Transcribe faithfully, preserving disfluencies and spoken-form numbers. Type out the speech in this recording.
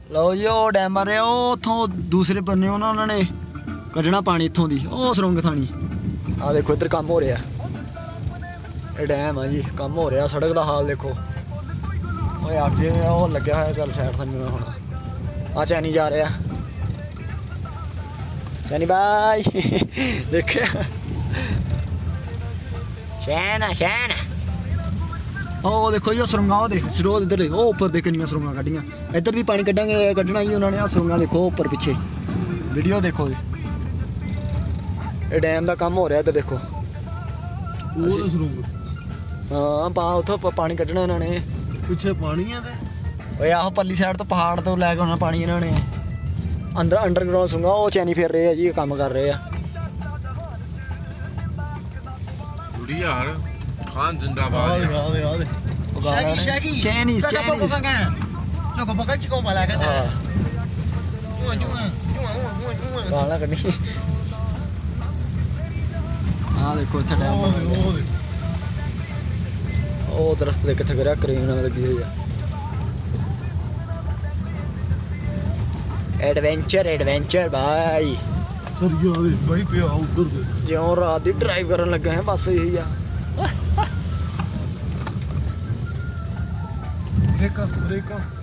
लो जी वो डैम बन रहा उतों दूसरे बन्ने ना उन्होंने कड्ढना पानी इत्थों दी ओ सुरंग थानी आ देखो इधर काम हो रहा ये डैम है जी काम हो रहा सड़क का हाल देखो ओए आगे वो लग्या है चल साइड थानी में होना आ चैनी जा रहा चैनी भाई देखे शैना शैना ओ देखो जी सुरंगा वो देख सरोद इधर देख ऊपर देख कितनी सुरंगा कड्ढियां इधर भी पानी कड्ढांगे कड्ढना ही उन्होंने आ सुरंगा देखो ऊपर पीछे वीडियो देखो ये डैम का काम हो रहा इधर देखो हाँ पा उतो पानी कड्ढना इन्होंने पिछे पानी है ओए आहो परली साइड तो पहाड़ तो लैके आना पानी इन्होंने अंदर अंडरग्राउंड सुरंगा वो चैनी फेर रहे हैं जी काम कर रहे हैं यार खान जिंदाबाद याद याद शैगी शैगी चैनी चैनी जो को पकड़ चिको वाला का गाना कड्ढी हां देखो इत्थे डैम ओ दरख्त दे कित्थे गिरिया क्रेन लगी हुई है एडवेंचर एडवेंचर भाई सर यार भाई पे आ उधर दे जो रात दी ड्राइव करन लगे हैं बस यही आ ब्रेक ब्रेक